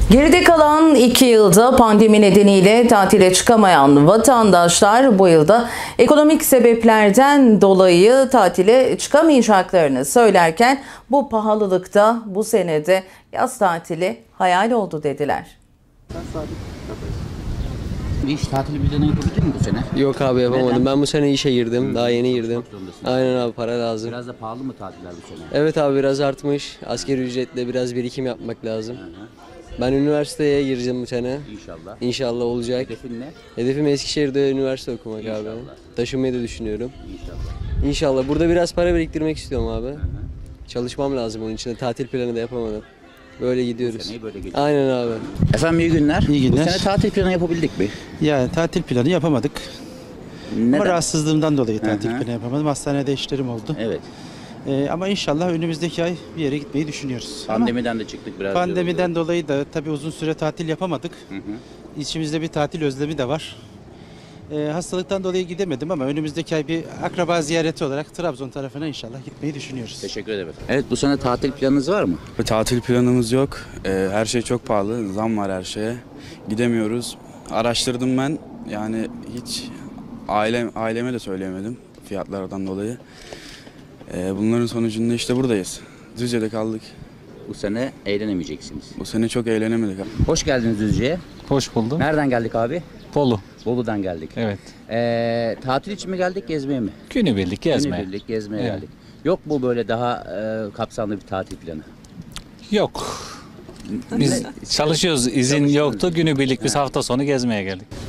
Geride kalan 2 yılda pandemi nedeniyle tatile çıkamayan vatandaşlar bu yılda ekonomik sebeplerden dolayı tatile çıkamayacaklarını söylerken bu pahalılıkta bu senede yaz tatili hayal oldu dediler. Hiç tatil planı yapabildin mi bu sene? Yok abi yapamadım. Neden? Ben bu sene işe girdim. Daha yeni girdim. Aynen abi, para lazım. Biraz da pahalı mı tatiller bu sene? Evet abi, biraz artmış. Asgari ücretle biraz birikim yapmak lazım. Ben üniversiteye gireceğim bu sene. İnşallah. İnşallah olacak. Hedefin ne? Hedefim Eskişehir'de üniversite okumak abi. Taşınmayı da düşünüyorum. İnşallah. İnşallah. Burada biraz para biriktirmek istiyorum abi. Çalışmam lazım onun için de. Tatil planı da yapamadım. Böyle gidiyoruz. seneyi böyle geçiyor. Aynen abi. Efendim iyi günler. İyi günler. Bu sene tatil planı yapabildik mi? Yani tatil planı yapamadık. Neden? Ama rahatsızlığımdan dolayı tatil Hı hı. planı yapamadım. Hastanede işlerim oldu. Evet. Ama inşallah önümüzdeki ay bir yere gitmeyi düşünüyoruz. Pandemiden de çıktık biraz. Ama pandemiden dolayı da tabii uzun süre tatil yapamadık. İçimizde bir tatil özlemi de var. Hastalıktan dolayı gidemedim ama önümüzdeki ay bir akraba ziyareti olarak Trabzon tarafına inşallah gitmeyi düşünüyoruz. Teşekkür ederim. Evet, bu sene tatil planınız var mı? Tatil planımız yok. Her şey çok pahalı. Zam var her şeye. Gidemiyoruz. Araştırdım ben. Yani hiç aileme de söyleyemedim fiyatlardan dolayı. Bunların sonucunda işte buradayız. Düzce'de kaldık. Bu sene eğlenemeyeceksiniz. Bu sene çok eğlenemedik. Hoş geldiniz Düzce'ye. Hoş buldum. Nereden geldik abi? Bolu. Bolu'dan geldik. Evet. Tatil için mi geldik, gezmeye mi? Günübirlik gezmeye. Günübirlik gezmeye Evet. geldik. Yok mu böyle daha kapsamlı bir tatil planı? Yok. Biz çalışıyoruz. İzin yoktu. Günübirlik biz hafta sonu gezmeye geldik.